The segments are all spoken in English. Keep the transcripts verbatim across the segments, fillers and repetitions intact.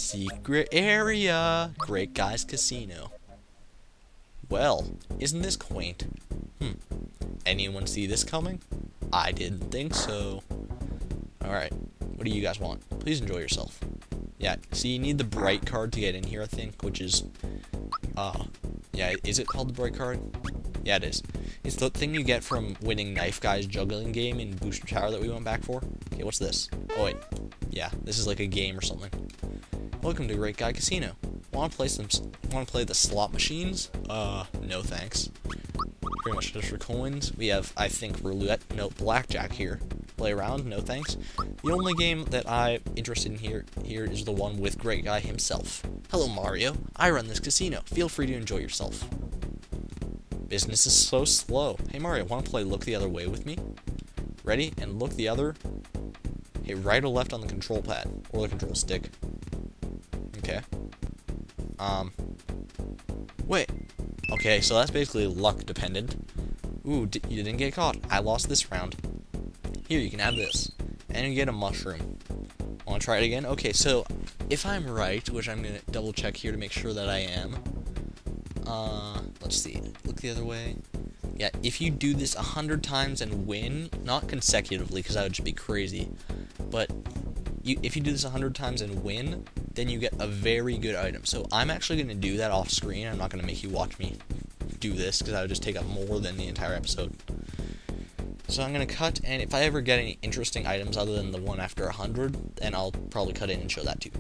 Secret area! Great Guy's Casino. Well, isn't this quaint? Hmm. Anyone see this coming? I didn't think so. Alright, what do you guys want? Please enjoy yourself. Yeah, see, you need the bright card to get in here, I think, which is, uh, yeah, is it called the bright card? Yeah, it is. It's the thing you get from winning Knife Guy's juggling game in Booster Tower that we went back for. Okay, what's this? Oh, wait. Yeah, this is like a game or something. Welcome to Great Guy Casino. Want to play some? Want to play the slot machines? Uh, no thanks. Pretty much just for coins. We have, I think, roulette. No, blackjack here. Play around? No thanks. The only game that I'm interested in here here is the one with Great Guy himself. Hello, Mario. I run this casino. Feel free to enjoy yourself. Business is so slow. Hey, Mario, want to play Look the Other Way with me? Ready? And look the other. Hit right or left on the control pad or the control stick. Okay. Um. Wait. Okay, so that's basically luck dependent. Ooh, d you didn't get caught. I lost this round. Here, you can have this. And you get a mushroom. Want to try it again? Okay, so if I'm right, which I'm going to double check here to make sure that I am. Uh, let's see. Look the other way. Yeah, if you do this a hundred times and win, not consecutively, because that would just be crazy, but you, if you do this a hundred times and win, then you get a very good item. So I'm actually going to do that off screen. I'm not going to make you watch me do this, because that would just take up more than the entire episode. So I'm going to cut, and if I ever get any interesting items other than the one after a hundred, then I'll probably cut in and show that too.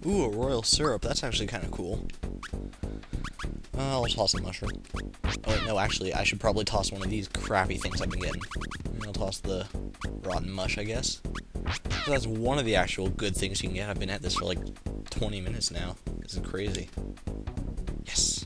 Ooh, a royal syrup. That's actually kind of cool. Uh, I'll toss a mushroom. Oh, wait, no, actually, I should probably toss one of these crappy things I've been getting. I'll toss the rotten mush, I guess. So that's one of the actual good things you can get. I've been at this for like twenty minutes now. This is crazy. Yes.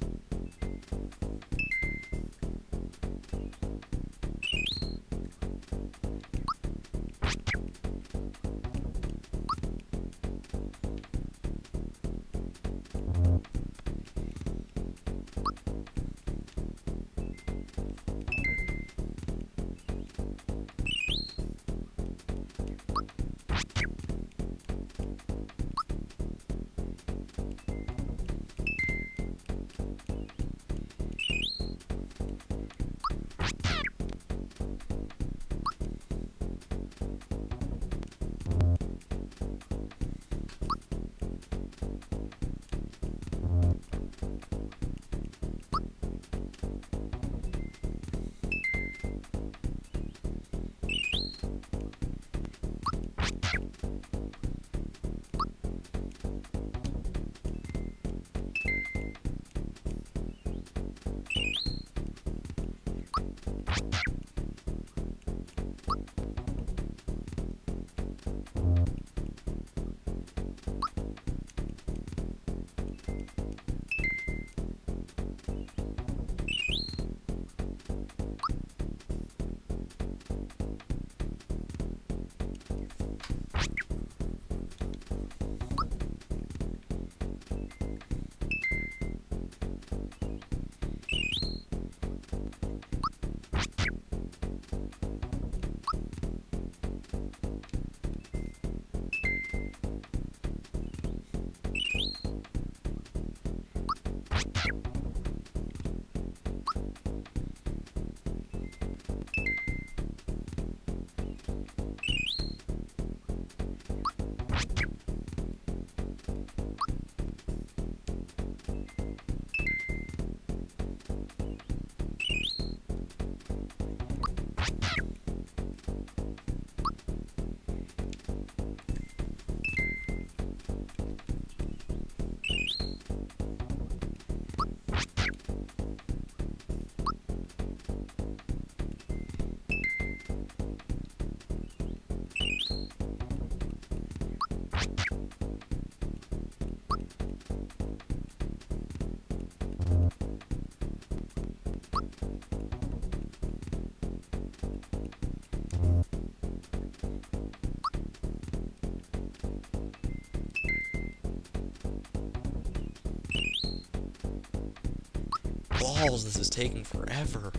Balls, this is taking forever.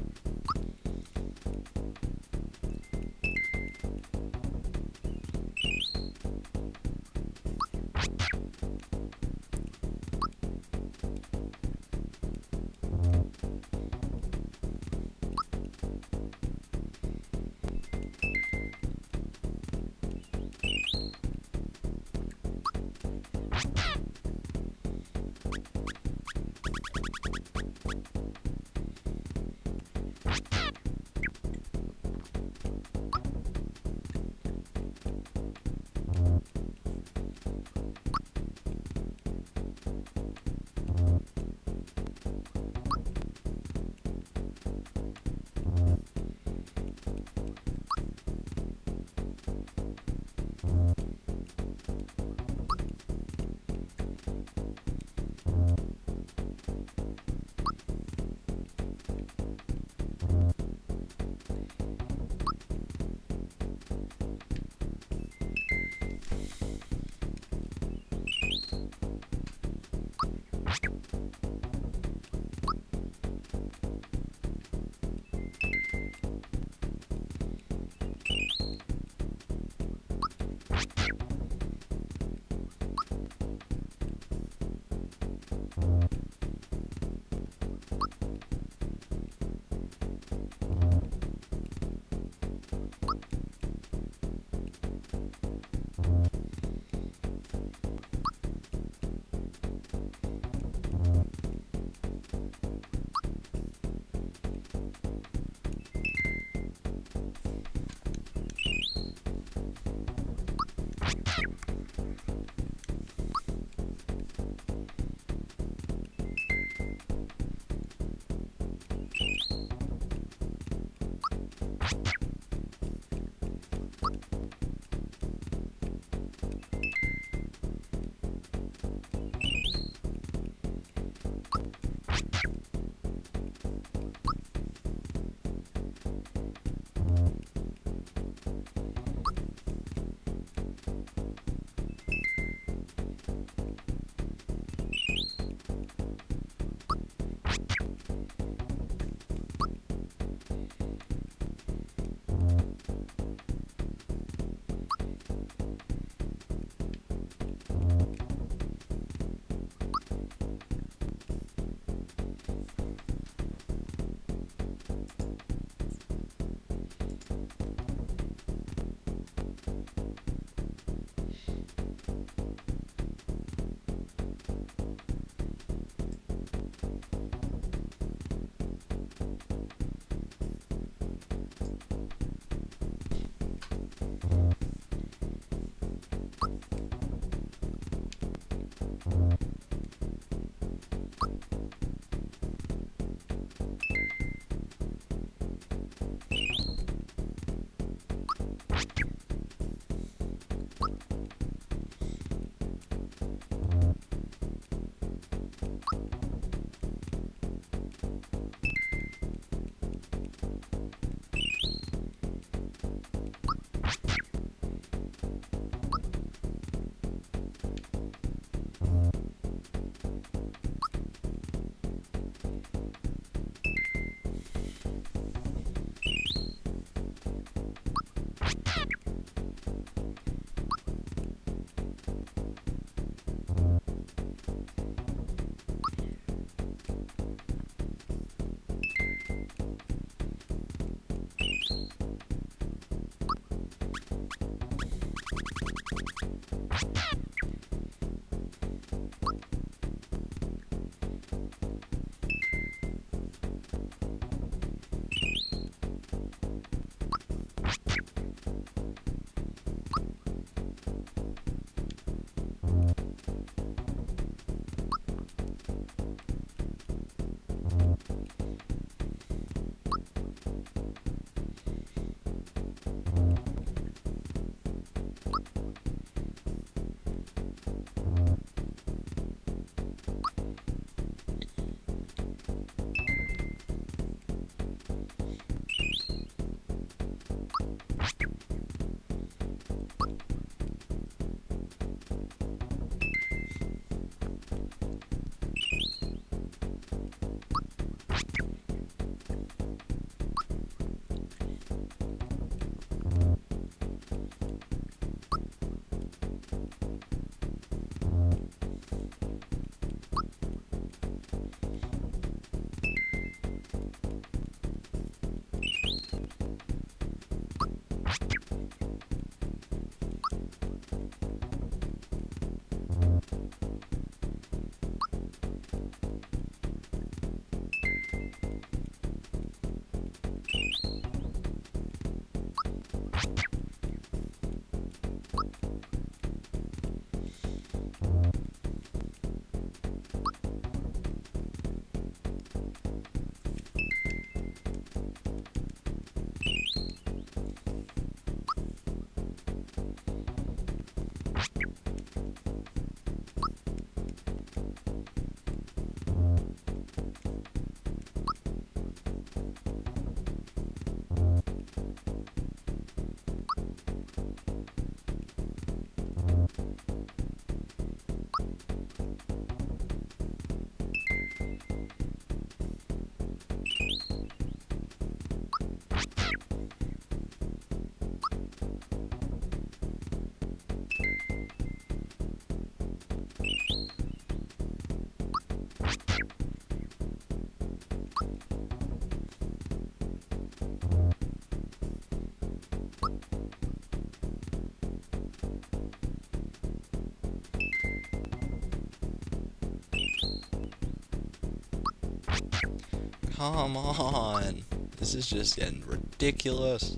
Come on. This is just getting ridiculous.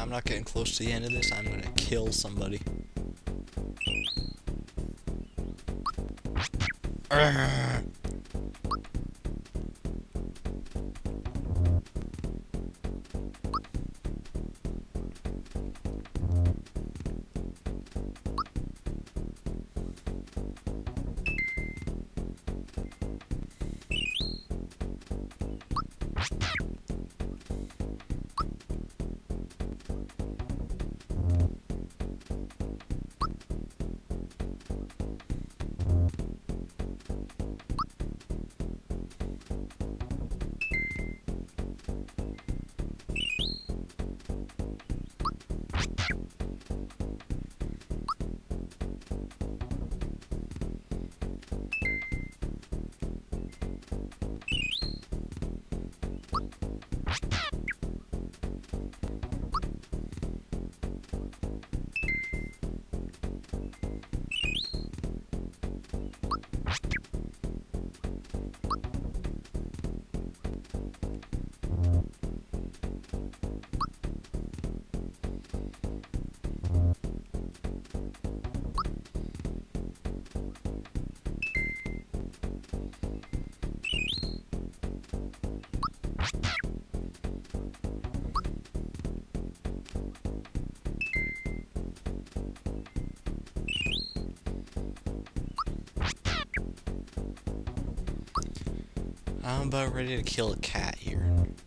I'm not getting close to the end of this. I'm gonna kill somebody. Urgh. I'm about ready to kill a cat here.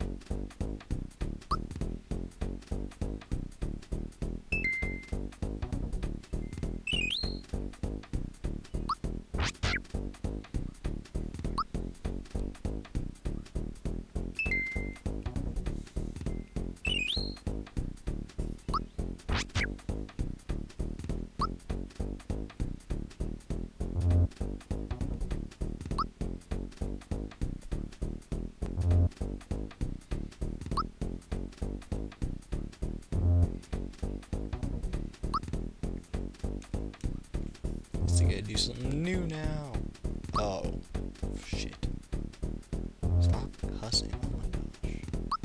I gotta do something new now. Oh, shit. Stop cussing. Oh my gosh.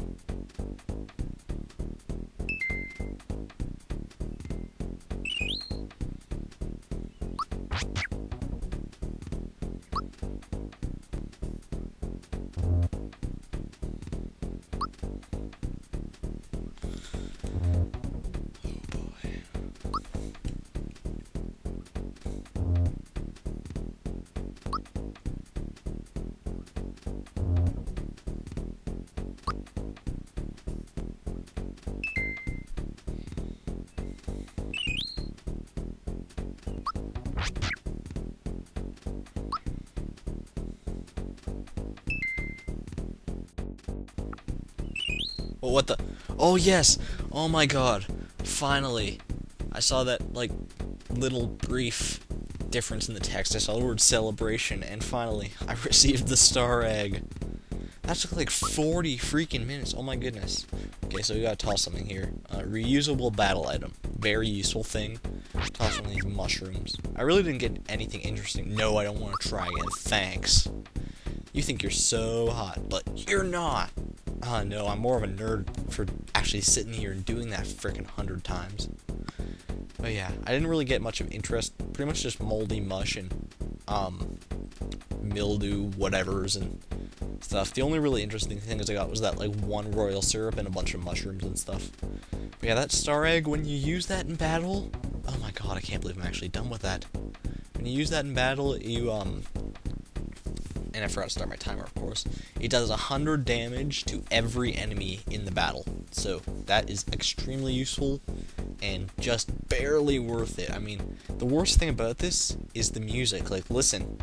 Oh, what the? Oh, yes! Oh my god. Finally. I saw that, like, little brief difference in the text. I saw the word celebration, and finally, I received the star egg. That took like forty freaking minutes. Oh my goodness. Okay, so we gotta toss something here. Uh, reusable battle item. Very useful thing. Toss one of these mushrooms. I really didn't get anything interesting. No, I don't want to try again. Thanks. You think you're so hot, but you're not. Uh, no, I'm more of a nerd for actually sitting here and doing that frickin' hundred times. But yeah, I didn't really get much of interest. Pretty much just moldy mush and, um, mildew whatevers and stuff. The only really interesting things I got was that, like, one royal syrup and a bunch of mushrooms and stuff. But yeah, that star egg, when you use that in battle, oh my god, I can't believe I'm actually done with that. When you use that in battle, you, um, and I forgot to start my timer, of course, it does one hundred damage to every enemy in the battle. So, that is extremely useful, and just barely worth it. I mean, the worst thing about this is the music. Like, listen.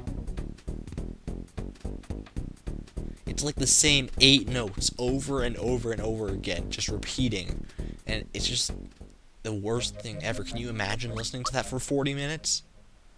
It's like the same eight notes over and over and over again, just repeating. And it's just the worst thing ever. Can you imagine listening to that for forty minutes?